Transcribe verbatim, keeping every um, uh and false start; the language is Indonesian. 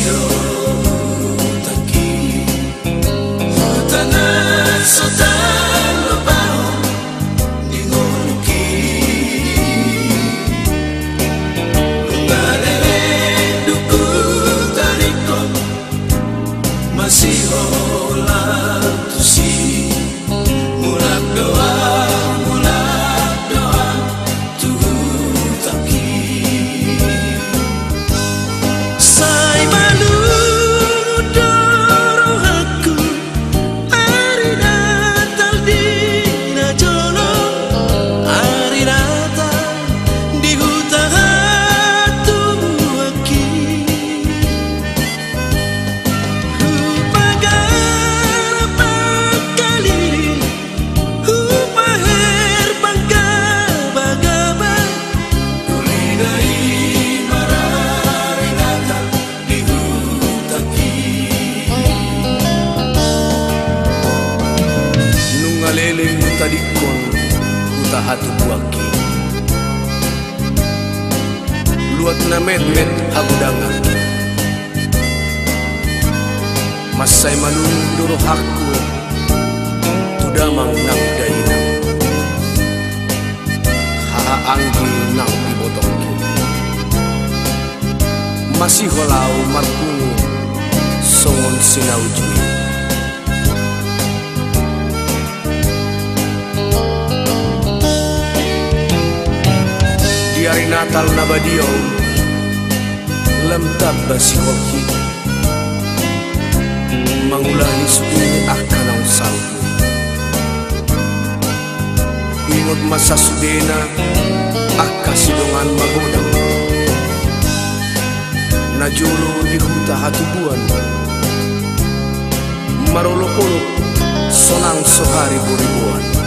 masio taki hutanan sotan lobao dingolki lungalele duku tarikon masih olah tusi mulak doa mulak doa tu taki say malu doro aku hari natal dina jolo hari natal di hutan hatu aki ngalele tadikon huta hatu buaki luat na met-met hagudangan masay malunduro hakku tudamang nang dainang hahaanggi nang ibotongki masih holau marpungu songon sinau jui di hari Natal nabadio lemtab basi hoki mangulani suini akan ang salpo ingot masa sudena akka sidongan magodang najulo di huta hatubuan marolok-olok sonang sohari buribuan